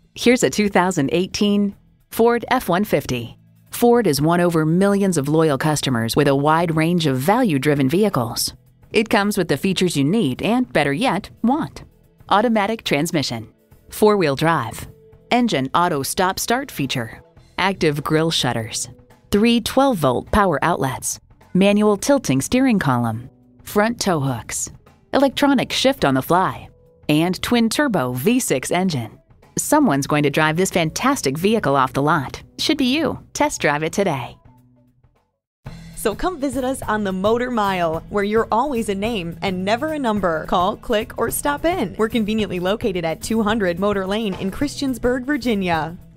Here's a 2018 Ford F-150. Ford has won over millions of loyal customers with a wide range of value-driven vehicles. It comes with the features you need and, better yet, want. Automatic transmission, four-wheel drive, engine auto stop-start feature, active grille shutters, 3 12-volt power outlets, manual tilting steering column, front tow hooks, electronic shift on the fly, and twin-turbo V6 engine. Someone's going to drive this fantastic vehicle off the lot. Should be you. Test drive it today. So come visit us on the Motor Mile, where you're always a name and never a number. Call, click, or stop in. We're conveniently located at 200 Motor Lane in Christiansburg, Virginia.